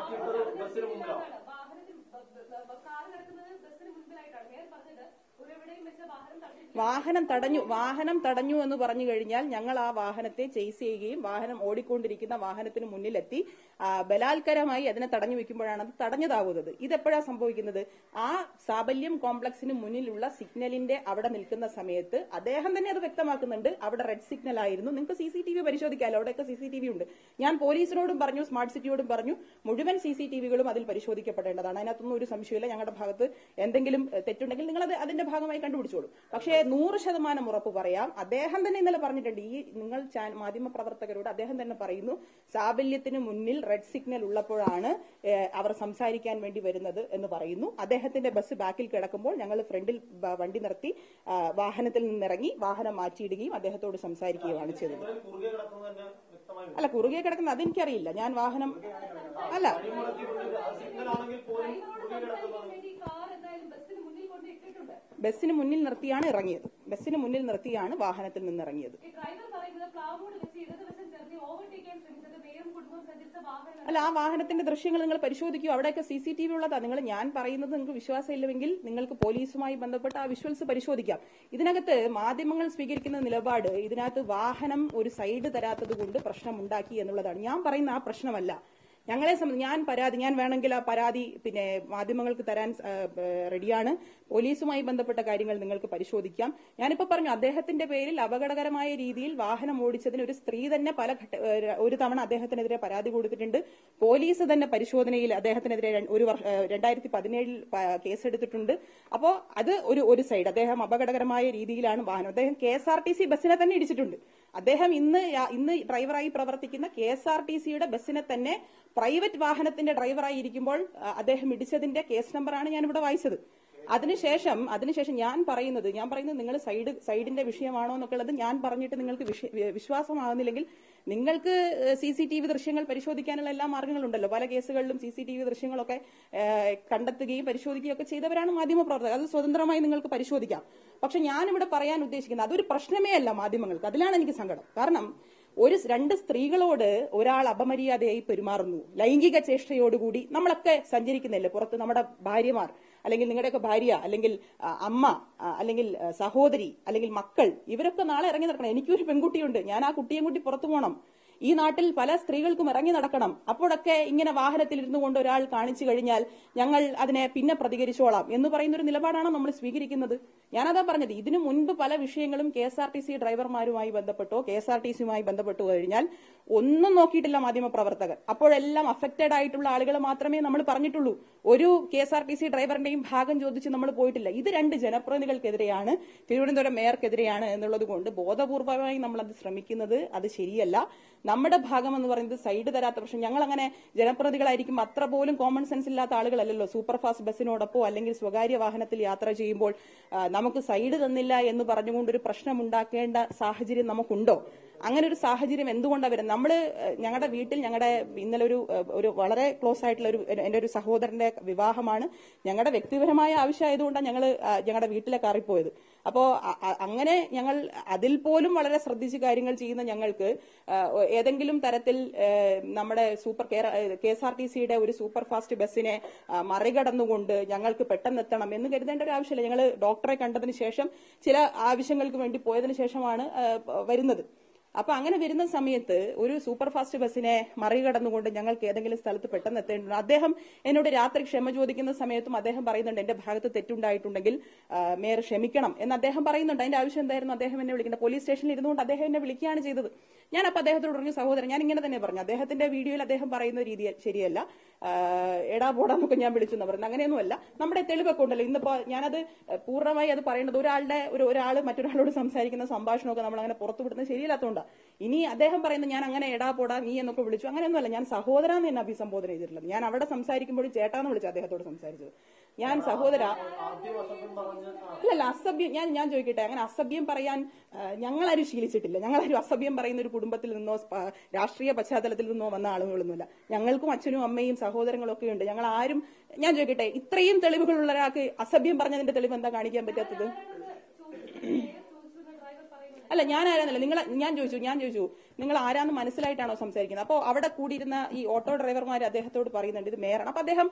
വാഹനം തടഞ്ഞു എന്ന് പറഞ്ഞു കഴിഞ്ഞാൽ ഞങ്ങൾ ആ വാഹനത്തെ ചേസ് ചെയ്യുകയും വാഹനം ഓടിക്കൊണ്ടിരിക്കുന്ന വാഹനത്തിന് മുന്നിലെത്തി ബലാത്കാരമായി അതിനെ തടഞ്ഞു വെക്കുമ്പോഴാണ് അത് തടഞ്ഞതാവുന്നത്. ഇതെപ്പോഴാണ് സംഭവിക്കുന്നത്? ആ സാബല്യം കോംപ്ലക്സിന് മുന്നിലുള്ള സിഗ്നലിന്റെ അവിടെ നിൽക്കുന്ന സമയത്ത് അദ്ദേഹം തന്നെ അത് വ്യക്തമാക്കുന്നുണ്ട്. അവിടെ റെഡ് സിഗ്നൽ ആയിരുന്നു. നിങ്ങൾക്ക് CCTV പരിശോധിക്കാമല്ലോ, അവിടെയൊക്കെ CCTV ഉണ്ട്. ഞാൻ പോലീസിനോടും പറഞ്ഞു, സ്മാർട്ട് സിറ്റിയോടും പറഞ്ഞു, മുഴുവൻ CCTVകളും അതിൽ പരിശോധിക്കപ്പെടേണ്ടതാണ്. അതിനകത്തൊന്നും ഒരു സംശയമില്ല. ഞങ്ങളുടെ ഭാഗത്ത് എന്തെങ്കിലും തെറ്റുണ്ടെങ്കിൽ നിങ്ങൾ അതിന്റെ ഭാഗമായി കണ്ടുപിടിച്ചോളൂ. പക്ഷേ 100% ഉറപ്പ് പറയാം, അദ്ദേഹം തന്നെ ഇന്നലെ പറഞ്ഞിട്ടുണ്ട്, ഈ നിങ്ങൾ മാധ്യമ പ്രവർത്തകരോട് അദ്ദേഹം തന്നെ പറയുന്നു, സാബല്യത്തിന് മുന്നിൽ റെഡ് സിഗ്നൽ ഉള്ളപ്പോഴാണ് അവർ സംസാരിക്കാൻ വേണ്ടി വരുന്നത് എന്ന് പറയുന്നു. അദ്ദേഹത്തിന്റെ ബസ് ബാക്കിൽ കിടക്കുമ്പോൾ ഞങ്ങൾ ഫ്രണ്ടിൽ വണ്ടി നിർത്തി വാഹനത്തിൽ നിന്നിറങ്ങി വാഹനം മാറ്റിയിടുകയും അദ്ദേഹത്തോട് സംസാരിക്കുകയാണ് ചെയ്തത്. അല്ല, കുറുകെ കിടക്കുന്ന അതെനിക്കറിയില്ല. ഞാൻ വാഹനം അല്ല ബസ്സിന് മുന്നിൽ നിർത്തിയാണ് ഇറങ്ങിയത്. ബസ്സിന് മുന്നിൽ നിർത്തിയാണ് വാഹനത്തിൽ നിന്ന് ഇറങ്ങിയത്. അല്ല, ആ വാഹനത്തിന്റെ ദൃശ്യങ്ങൾ നിങ്ങൾ പരിശോധിക്കൂ. അവിടെയൊക്കെ CCTV ഉള്ളതാ. ഞാൻ പറയുന്നത് നിങ്ങൾക്ക് വിശ്വാസമില്ലെങ്കിൽ നിങ്ങൾക്ക് പോലീസുമായി ബന്ധപ്പെട്ട് ആ വിഷ്വൽസ് പരിശോധിക്കാം. ഇതിനകത്ത് മാധ്യമങ്ങൾ സ്വീകരിക്കുന്ന നിലപാട് ഇതിനകത്ത് വാഹനം ഒരു സൈഡ് തരാത്തത് കൊണ്ട് പ്രശ്നമുണ്ടാക്കി എന്നുള്ളതാണ്. ഞാൻ പറയുന്ന ആ പ്രശ്നമല്ല. ഞങ്ങളെ സംബന്ധിച്ച് ഞാൻ വേണമെങ്കിൽ ആ പരാതി മാധ്യമങ്ങൾക്ക് തരാൻ റെഡിയാണ്. പോലീസുമായി ബന്ധപ്പെട്ട കാര്യങ്ങൾ നിങ്ങൾക്ക് പരിശോധിക്കാം. ഞാനിപ്പോ പറഞ്ഞു, അദ്ദേഹത്തിന്റെ പേരിൽ അപകടകരമായ രീതിയിൽ വാഹനം ഓടിച്ചതിന് ഒരു സ്ത്രീ തന്നെ ഒരു തവണ അദ്ദേഹത്തിനെതിരെ പരാതി കൊടുത്തിട്ടുണ്ട്. പോലീസ് തന്നെ പരിശോധനയിൽ അദ്ദേഹത്തിനെതിരെ 2017 കേസെടുത്തിട്ടുണ്ട്. അപ്പോ അത് ഒരു സൈഡ്. അദ്ദേഹം അപകടകരമായ രീതിയിലാണ് വാഹനം, അദ്ദേഹം KSRTC ബസ്സിനെ തന്നെ ഇടിച്ചിട്ടുണ്ട്. അദ്ദേഹം ഇന്ന് ഡ്രൈവറായി പ്രവർത്തിക്കുന്ന KSRTCയുടെ ബസ്സിനെ തന്നെ പ്രൈവറ്റ് വാഹനത്തിന്റെ ഡ്രൈവറായി ഇരിക്കുമ്പോൾ അദ്ദേഹം ഇടിച്ചതിന്റെ കേസ് നമ്പറാണ് ഞാൻ ഇവിടെ വായിച്ചത്. അതിനുശേഷം ഞാൻ പറയുന്നത് നിങ്ങൾ സൈഡിന്റെ വിഷയമാണോ എന്നൊക്കെ ഉള്ളത് ഞാൻ പറഞ്ഞിട്ട് നിങ്ങൾക്ക് വിശ്വാസമാകുന്നില്ലെങ്കിൽ നിങ്ങൾക്ക് CCTV ദൃശ്യങ്ങൾ പരിശോധിക്കാനുള്ള എല്ലാ മാർഗങ്ങളുണ്ടല്ലോ. പല കേസുകളിലും CCTV ദൃശ്യങ്ങളൊക്കെ കണ്ടെത്തുകയും പരിശോധിക്കുകയും ഒക്കെ ചെയ്തവരാണ് മാധ്യമപ്രവർത്തകർ. അത് സ്വതന്ത്രമായി നിങ്ങൾക്ക് പരിശോധിക്കാം. പക്ഷെ ഞാനിവിടെ പറയാൻ ഉദ്ദേശിക്കുന്നത് അതൊരു പ്രശ്നമേ അല്ല മാധ്യമങ്ങൾക്ക്. അതിലാണ് എനിക്ക് സങ്കടം. കാരണം രണ്ട് സ്ത്രീകളോട് ഒരാൾ അപമര്യാദയായി പെരുമാറുന്നു, ലൈംഗിക ചേഷ്ടയോടുകൂടി. നമ്മളൊക്കെ സഞ്ചരിക്കുന്നില്ലേ പുറത്ത്, നമ്മുടെ ഭാര്യമാർ അല്ലെങ്കിൽ നിങ്ങളുടെയൊക്കെ ഭാര്യ അല്ലെങ്കിൽ അമ്മ അല്ലെങ്കിൽ സഹോദരി അല്ലെങ്കിൽ മക്കൾ, ഇവരൊക്കെ നാളെ ഇറങ്ങി നടക്കണം. എനിക്കൊരു പെൺകുട്ടിയുണ്ട്, ഞാൻ ആ കുട്ടിയും കൂട്ടി പുറത്തു പോകണം. ഈ നാട്ടിൽ പല സ്ത്രീകൾക്കും ഇറങ്ങി നടക്കണം. അപ്പോഴൊക്കെ ഇങ്ങനെ വാഹനത്തിൽ ഇരുന്നു കൊണ്ട് ഒരാൾ കാണിച്ചു കഴിഞ്ഞാൽ ഞങ്ങൾ അതിനെ പിന്നെ പ്രതികരിച്ചോളാം എന്ന് പറയുന്ന ഒരു നിലപാടാണ് നമ്മൾ സ്വീകരിക്കുന്നത്. ഞാനതാ പറഞ്ഞത്, ഇതിനു മുൻപ് പല വിഷയങ്ങളും KSRTC ഡ്രൈവർമാരുമായി ബന്ധപ്പെട്ടോ KSRTCയുമായി ബന്ധപ്പെട്ടു കഴിഞ്ഞാൽ ഒന്നും നോക്കിയിട്ടില്ല മാധ്യമപ്രവർത്തകർ. അപ്പോഴെല്ലാം അഫക്റ്റഡ് ആയിട്ടുള്ള ആളുകൾ മാത്രമേ നമ്മൾ പറഞ്ഞിട്ടുള്ളൂ. ഒരു KSRTC ഡ്രൈവറിന്റെയും ഭാഗം ചോദിച്ച് നമ്മൾ പോയിട്ടില്ല. ഇത് രണ്ട് ജനപ്രതിനിധികൾക്കെതിരെയാണ്, തിരുവനന്തപുരം മേയർക്കെതിരെയാണ് എന്നുള്ളത് കൊണ്ട് ബോധപൂർവമായി നമ്മളത് ശ്രമിക്കുന്നത് അത് ശരിയല്ല. നമ്മുടെ ഭാഗം എന്ന് പറയുന്നത് സൈഡ് തരാത്ത പ്രശ്നം. ഞങ്ങൾ അങ്ങനെ ജനപ്രതിനിധികളായിരിക്കും അത്ര പോലും കോമൺ സെൻസ് ഇല്ലാത്ത ആളുകളല്ലല്ലോ. സൂപ്പർ ഫാസ്റ്റ് ബസ്സിനോടൊപ്പോ അല്ലെങ്കിൽ സ്വകാര്യ വാഹനത്തിൽ യാത്ര ചെയ്യുമ്പോൾ നമുക്ക് സൈഡ് തന്നില്ല എന്ന് പറഞ്ഞുകൊണ്ടൊരു പ്രശ്നം ഉണ്ടാക്കേണ്ട സാഹചര്യം നമുക്കുണ്ടോ? അങ്ങനെ ഒരു സാഹചര്യം എന്തുകൊണ്ടാണ് വരുന്നത്? ഞങ്ങളുടെ വീട്ടിൽ ഇന്നലെ ഒരു വളരെ ക്ലോസ് ആയിട്ടുള്ള എന്റെ ഒരു സഹോദരന്റെ വിവാഹമാണ്. ഞങ്ങളുടെ വ്യക്തിപരമായ ആവശ്യമായതുകൊണ്ടാണ് ഞങ്ങളുടെ വീട്ടിലെ കാറിപ്പോയത്. അപ്പോ അങ്ങനെ ഞങ്ങൾ അതിൽ പോലും വളരെ ശ്രദ്ധിച്ച് കാര്യങ്ങൾ ചെയ്യുന്ന ഞങ്ങൾക്ക് ഏതെങ്കിലും തരത്തിൽ നമ്മുടെ KSRTCയുടെ ഒരു സൂപ്പർ ഫാസ്റ്റ് ബസ്സിനെ മറികടന്നുകൊണ്ട് ഞങ്ങൾക്ക് പെട്ടെന്ന് എത്തണം എന്ന് കരുതേണ്ട ഒരു ആവശ്യമില്ല. ഞങ്ങൾ ഡോക്ടറെ കണ്ടതിന് ശേഷം ചില ആവശ്യങ്ങൾക്ക് വേണ്ടി പോയതിനു ശേഷമാണ് വരുന്നത്. അപ്പൊ അങ്ങനെ വരുന്ന സമയത്ത് ഒരു സൂപ്പർ ഫാസ്റ്റ് ബസ്സിനെ മറികടന്നുകൊണ്ട് ഞങ്ങൾക്ക് ഏതെങ്കിലും സ്ഥലത്ത് പെട്ടെന്ന് എത്തേണ്ടതുണ്ട്. അദ്ദേഹം എന്നോട് രാത്രി ക്ഷമ ചോദിക്കുന്ന സമയത്തും അദ്ദേഹം പറയുന്നുണ്ട്, എന്റെ ഭാഗത്ത് തെറ്റുണ്ടായിട്ടുണ്ടെങ്കിൽ മേയർ ക്ഷമിക്കണം എന്ന് അദ്ദേഹം പറയുന്നുണ്ട്. അതിന്റെ ആവശ്യം എന്തായിരുന്നു? അദ്ദേഹം എന്നെ വിളിക്കുന്നത് പോലീസ് സ്റ്റേഷനിൽ ഇരുന്നുകൊണ്ട് അദ്ദേഹം എന്നെ വിളിക്കുകയാണ് ചെയ്തത്. ഞാൻ അപ്പൊ അദ്ദേഹത്തോട് പറഞ്ഞു, സഹോദരൻ ഞാൻ ഇങ്ങനെ തന്നെ പറഞ്ഞു, അദ്ദേഹത്തിന്റെ വീഡിയോയിൽ അദ്ദേഹം പറയുന്ന രീതി ശരിയല്ല, എടാ പോടാന്നൊക്കെ ഞാൻ വിളിച്ചു എന്ന് പറഞ്ഞു. അങ്ങനെയൊന്നുമല്ല, നമ്മുടെ തെളിവൊക്കെ ഉണ്ടല്ലോ. ഇന്നിപ്പോ ഞാനത് പൂർണ്ണമായി അത് പറയേണ്ടത് ഒരാൾ മറ്റൊരാളോട് സംസാരിക്കുന്ന സംഭാഷണമൊക്കെ നമ്മൾ അങ്ങനെ പുറത്തുവിടുന്നത് ശരിയല്ലാത്തതുകൊണ്ടാണ്. ഇനി അദ്ദേഹം പറയുന്നത് ഞാൻ അങ്ങനെ എടാ പോടാ നീ എന്നൊക്കെ വിളിച്ചു, അങ്ങനെയൊന്നുമല്ല. ഞാൻ സഹോദരാന്ന് എന്നെ അഭിസംബോധന ചെയ്തിട്ടുള്ളത്. ഞാൻ അവിടെ സംസാരിക്കുമ്പോഴും ചേട്ടാന്ന് വിളിച്ചു അദ്ദേഹത്തോട് സംസാരിച്ചത്. ഞാൻ സഹോദര അല്ലല്ല അസഭ്യം ഞാൻ ചോദിക്കട്ടെ, അങ്ങനെ അസഭ്യം പറയാൻ ഞങ്ങളാരും ശീലിച്ചിട്ടില്ല. ഞങ്ങളാരും അസഭ്യം പറയുന്ന ഒരു കുടുംബത്തിൽ നിന്നോ രാഷ്ട്രീയ പശ്ചാത്തലത്തിൽ നിന്നോ വന്ന ആളുകളൊന്നുമില്ല. ഞങ്ങൾക്കും അച്ഛനും അമ്മയും സഹോദരങ്ങളും ഒക്കെ ഉണ്ട്. ഞങ്ങൾ ആരും, ഞാൻ ചോദിക്കട്ടെ, ഇത്രയും തെളിവുകളുള്ള ഒരാൾക്ക് അസഭ്യം പറഞ്ഞതിന്റെ തെളിവ് എന്താ കാണിക്കാൻ പറ്റാത്തത്? അല്ല, ഞാൻ ആരാന്നല്ല, ഞാൻ ചോദിച്ചു നിങ്ങൾ ആരാന്ന് മനസ്സിലായിട്ടാണോ സംസാരിക്കുന്നത്? അപ്പോൾ അവിടെ കൂടിയിരുന്ന ഈ ഓട്ടോ ഡ്രൈവർമാർ അദ്ദേഹത്തോട് പറയുന്നുണ്ട് ഇത് മേയറാണ്. അപ്പൊ അദ്ദേഹം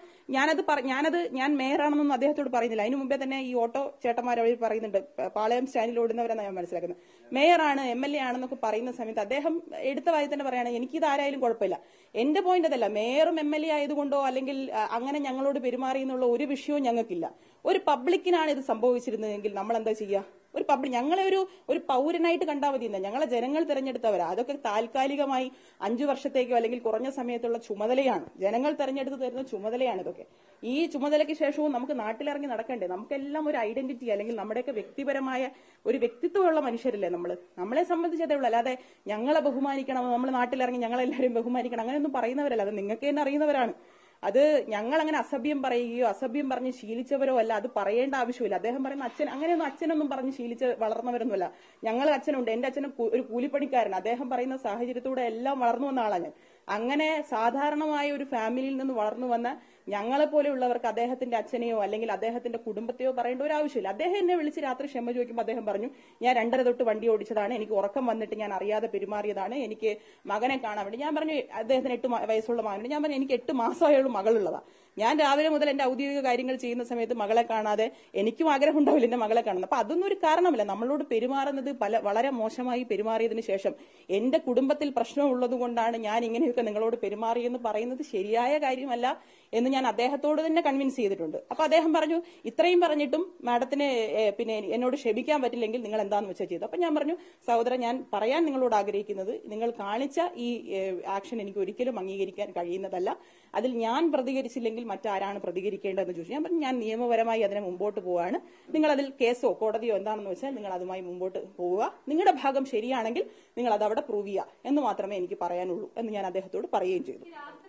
ഞാൻ മേയറാണെന്നൊന്നും അദ്ദേഹത്തോട് പറയുന്നില്ല. അതിനു മുമ്പേ തന്നെ ഈ ഓട്ടോ ചേട്ടന്മാർ അവർ പറയുന്നുണ്ട്, പാളയം സ്റ്റാൻഡിൽ ഓടുന്നവരെന്നാണ് ഞാൻ മനസ്സിലാക്കുന്നത്, മേയറാണ് MLA ആണെന്നൊക്കെ പറയുന്ന സമയത്ത് അദ്ദേഹം എടുത്ത വായി തന്നെ പറയാണ് എനിക്കിത് ആരായാലും കുഴപ്പമില്ല. എന്റെ പോയിന്റ് അതല്ല, മേയറും MLA ആയതുകൊണ്ടോ അല്ലെങ്കിൽ അങ്ങനെ ഞങ്ങളോട് പെരുമാറിയെന്നുള്ള ഒരു വിഷയവും ഞങ്ങൾക്കില്ല. ഒരു പബ്ലിക്കിനാണ് ഇത് സംഭവിച്ചിരുന്നതെങ്കിൽ നമ്മൾ എന്താ ചെയ്യുക? ഒരു പബ്ലിക്, ഞങ്ങളെ ഒരു പൗരനായിട്ട് കണ്ടാൽ മതി. ഞങ്ങളെ ജനങ്ങൾ തിരഞ്ഞെടുത്തവരാ. അതൊക്കെ താൽക്കാലികമായി 5 വർഷത്തേക്കോ അല്ലെങ്കിൽ കുറഞ്ഞ സമയത്തുള്ള ചുമതലയാണ്. ജനങ്ങൾ തിരഞ്ഞെടുത്ത് തരുന്ന ചുമതലയാണ് ഇതൊക്കെ. ഈ ചുമതലയ്ക്ക് ശേഷവും നമുക്ക് നാട്ടിലിറങ്ങി നടക്കണ്ടേ? നമുക്കെല്ലാം ഒരു ഐഡന്റിറ്റി അല്ലെങ്കിൽ നമ്മുടെയൊക്കെ വ്യക്തിപരമായ ഒരു വ്യക്തിത്വമുള്ള മനുഷ്യരല്ലേ നമ്മളെ സംബന്ധിച്ചതേ ഉള്ളൂ. അല്ലാതെ ഞങ്ങളെ ബഹുമാനിക്കണം, നമ്മൾ നാട്ടിലിറങ്ങി ഞങ്ങളെല്ലാവരും ബഹുമാനിക്കണം, അങ്ങനെയൊന്നും പറയുന്നവരല്ല. അത് നിങ്ങൾക്ക് തന്നെ അറിയുന്നവരാണ്. അത് ഞങ്ങൾ അങ്ങനെ അസഭ്യം പറയുകയോ അസഭ്യം പറഞ്ഞ് ശീലിച്ചവരോ അല്ല. അത് പറയേണ്ട ആവശ്യമില്ല. അദ്ദേഹം പറയുന്ന അച്ഛനൊന്നും പറഞ്ഞ് ശീലിച്ച് വളർന്നവരൊന്നുമല്ല. ഞങ്ങൾ അച്ഛനുണ്ട്, എന്റെ അച്ഛനും ഒരു കൂലിപ്പണിക്കാരൻ. അദ്ദേഹം പറയുന്ന സാഹചര്യത്തിലൂടെ എല്ലാം വളർന്നു വന്ന ആളാണ് ഞാൻ. അങ്ങനെ സാധാരണമായ ഒരു ഫാമിലിയിൽ നിന്ന് വളർന്നു വന്ന ഞങ്ങളെ പോലെയുള്ളവർക്ക് അദ്ദേഹത്തിന്റെ അച്ഛനെയോ അല്ലെങ്കിൽ അദ്ദേഹത്തിന്റെ കുടുംബത്തെയോ പറയേണ്ട ഒരു ആവശ്യമില്ല. അദ്ദേഹം എന്നെ വിളിച്ച് രാത്രി ക്ഷമ ചോദിക്കുമ്പോൾ അദ്ദേഹം പറഞ്ഞു, ഞാൻ 2:30 തൊട്ട് വണ്ടി ഓടിച്ചതാണ്, എനിക്ക് ഉറക്കം വന്നിട്ട് ഞാൻ അറിയാതെ പെരുമാറിയതാണ്, എനിക്ക് മകനെ കാണാൻ വേണ്ടി. ഞാൻ പറഞ്ഞു അദ്ദേഹത്തിന് 8 വയസ്സുള്ള മകനുണ്ട്. ഞാൻ പറഞ്ഞു എനിക്ക് 8 മാസമായുള്ള മകളുള്ളതാ. ഞാൻ രാവിലെ മുതൽ എന്റെ ഔദ്യോഗിക കാര്യങ്ങൾ ചെയ്യുന്ന സമയത്ത് മകളെ കാണാതെ എനിക്കും ആഗ്രഹം ഉണ്ടാവില്ല എന്റെ മകളെ കാണുന്നത്. അപ്പൊ അതൊന്നും ഒരു കാരണമില്ല. നമ്മളോട് പെരുമാറുന്നത് വളരെ മോശമായി പെരുമാറിയതിനു ശേഷം എന്റെ കുടുംബത്തിൽ പ്രശ്നമുള്ളത് കൊണ്ടാണ് ഞാൻ ഇങ്ങനെയൊക്കെ നിങ്ങളോട് പെരുമാറിയെന്ന് പറയുന്നത് ശരിയായ കാര്യമല്ല എന്ന് ഞാൻ അദ്ദേഹത്തോട് തന്നെ കൺവിൻസ് ചെയ്തിട്ടുണ്ട്. അപ്പൊ അദ്ദേഹം പറഞ്ഞു ഇത്രയും പറഞ്ഞിട്ടും മാഡത്തിന് പിന്നെ എന്നോട് ക്ഷമിക്കാൻ പറ്റില്ലെങ്കിൽ നിങ്ങൾ എന്താന്ന് വെച്ചാൽ ചെയ്തു. അപ്പൊ ഞാൻ പറഞ്ഞു സഹോദരൻ, ഞാൻ പറയാൻ നിങ്ങളോട് ആഗ്രഹിക്കുന്നത് നിങ്ങൾ കാണിച്ച ഈ ആക്ഷൻ എനിക്ക് ഒരിക്കലും അംഗീകരിക്കാൻ കഴിയുന്നതല്ല. അതിൽ ഞാൻ പ്രതികരിച്ചില്ലെങ്കിൽ മറ്റാരാണ് പ്രതികരിക്കേണ്ടതെന്ന് ചോദിച്ചു. ഞാൻ പറഞ്ഞു ഞാൻ നിയമപരമായി അതിനെ മുമ്പോട്ട് പോവുകയാണ്. നിങ്ങൾ അതിൽ കേസോ കോടതിയോ എന്താണെന്ന് വെച്ചാൽ നിങ്ങൾ അതുമായി മുമ്പോട്ട് പോവുക. നിങ്ങളുടെ ഭാഗം ശരിയാണെങ്കിൽ നിങ്ങൾ അത് അവിടെ പ്രൂവ് ചെയ്യുക എന്ന് മാത്രമേ എനിക്ക് പറയാനുള്ളൂ എന്ന് ഞാൻ അദ്ദേഹത്തോട് പറയുകയും ചെയ്തു.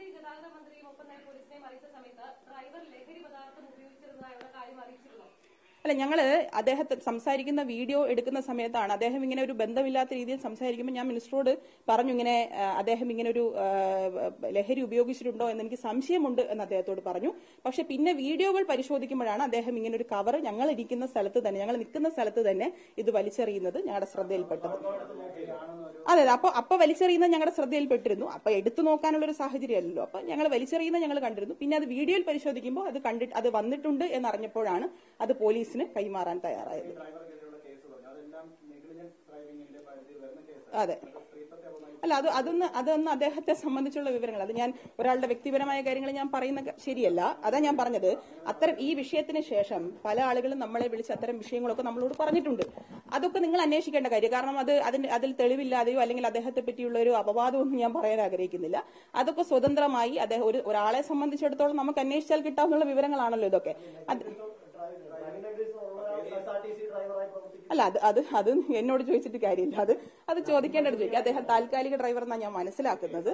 അല്ല, ഞങ്ങള് അദ്ദേഹത്തെ സംസാരിക്കുന്ന വീഡിയോ എടുക്കുന്ന സമയത്താണ് അദ്ദേഹം ഇങ്ങനെ ഒരു ബന്ധമില്ലാത്ത രീതിയിൽ സംസാരിക്കുമ്പോൾ ഞാൻ മിനിസ്റ്ററോട് പറഞ്ഞു ഇങ്ങനെ അദ്ദേഹം ഇങ്ങനെ ഒരു ലഹരി ഉപയോഗിച്ചിട്ടുണ്ടോ എന്ന് എനിക്ക് സംശയമുണ്ട് എന്ന് അദ്ദേഹത്തോട് പറഞ്ഞു. പക്ഷെ പിന്നെ വീഡിയോകൾ പരിശോധിക്കുമ്പോഴാണ് അദ്ദേഹം ഇങ്ങനെ ഒരു കവർ ഞങ്ങൾ നിൽക്കുന്ന സ്ഥലത്ത് തന്നെ ഇത് വലിച്ചെറിയുന്നത് ഞങ്ങളുടെ ശ്രദ്ധയിൽപ്പെട്ടത്. അതെ, അപ്പൊ വലിച്ചെറിയുന്നത് ഞങ്ങളുടെ ശ്രദ്ധയിൽപ്പെട്ടിരുന്നു. അപ്പൊ എടുത്തു നോക്കാനുള്ള ഒരു സാഹചര്യമല്ലല്ലോ. അപ്പൊ ഞങ്ങൾ വലിച്ചെറിയുന്നത് ഞങ്ങൾ കണ്ടിരുന്നു. പിന്നെ അത് വീഡിയോയിൽ പരിശോധിക്കുമ്പോൾ അത് വന്നിട്ടുണ്ട് എന്നറിഞ്ഞപ്പോഴാണ് അത് പോലീസിന് കൈമാറാൻ തയ്യാറായത്. അതെ, അല്ല അതൊന്നും അദ്ദേഹത്തെ സംബന്ധിച്ചുള്ള വിവരങ്ങൾ, അത് ഞാൻ ഒരാളുടെ വ്യക്തിപരമായ കാര്യങ്ങൾ ഞാൻ പറയുന്ന ശരിയല്ല. അതാ ഞാൻ പറഞ്ഞത്, അത്തരം ഈ വിഷയത്തിന് ശേഷം പല ആളുകളും നമ്മളെ വിളിച്ച് അത്തരം വിഷയങ്ങളൊക്കെ നമ്മളോട് പറഞ്ഞിട്ടുണ്ട്. അതൊക്കെ നിങ്ങൾ അന്വേഷിക്കേണ്ട കാര്യം. കാരണം അതിൽ തെളിവില്ലാതെയോ അല്ലെങ്കിൽ അദ്ദേഹത്തെ പറ്റിയുള്ള ഒരു അപവാദമൊന്നും ഞാൻ പറയാൻ ആഗ്രഹിക്കുന്നില്ല. അതൊക്കെ സ്വതന്ത്രമായി ഒരാളെ സംബന്ധിച്ചിടത്തോളം നമുക്ക് അന്വേഷിച്ചാൽ കിട്ടാവുന്ന വിവരങ്ങളാണല്ലോ ഇതൊക്കെ. അല്ല, അത് എന്നോട് ചോദിച്ചിട്ട് കാര്യമില്ല. അത് ചോദിക്കേണ്ടത് ചോദിക്കുക. അദ്ദേഹം താൽക്കാലിക ഡ്രൈവർ എന്നാണ് ഞാൻ മനസ്സിലാക്കുന്നത്.